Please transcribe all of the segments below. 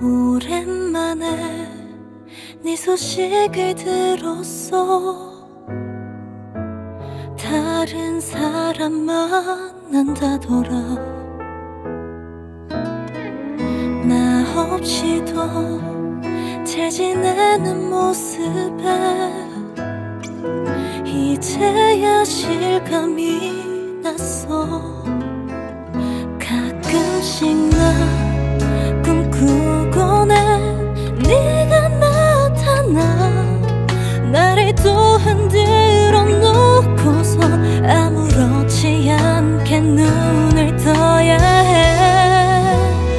오랜만에 네 소식을 들었어. 다른 사람 만난다더라. 나 없이도 잘 지내는 모습에 이제야 실감이 났어. 가끔씩 나 꿈꾸곤 해. 네가 나타나 나를 또 흔들어 놓고선 아무렇지 않게 눈을 떠야 해.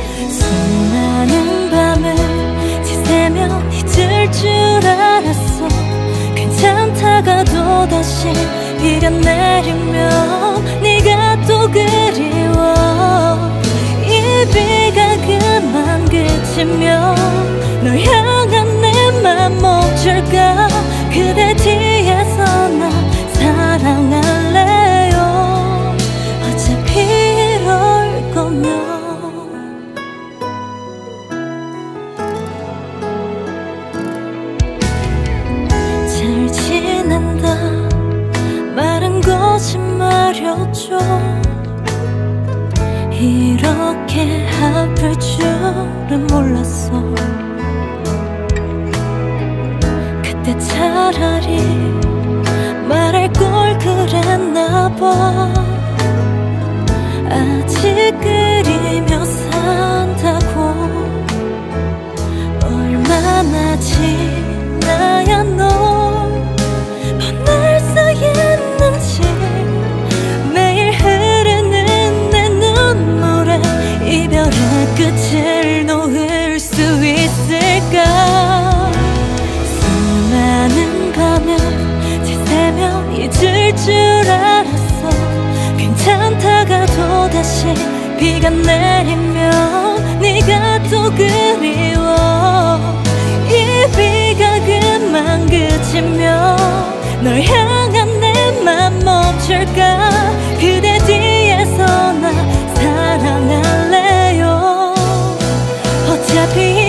수많은 밤을 지새며 잊을 줄 알았어. 괜찮다가 또다시 비가 내리면 네가 또 그리워. 이 비가 그만 그치면 널 향한 내 맘 멈출까. 그대 뒤에서 나 사랑할래요. 어차피 이럴 거면. 잘 지낸다 말은 거짓말이었죠. 이렇게 아플 줄은 몰랐어. 그때 차라리 말할 걸 그랬나 봐. 아직 그리며 산다고. 얼마나 지나야 널 만날 수 있는지. 매일 흐르는 내 눈물에 이별의 끝을 놓을 수 있을까. 수많은 밤을 지새며 잊을 줄 알았어. 괜찮다가 또다시 비가 내리면 네가 또 그리워. 이 비가 그만 그치면 널 향한 내 맘 멈출까. 그대 뒤에서 나 사랑할래요. 어차피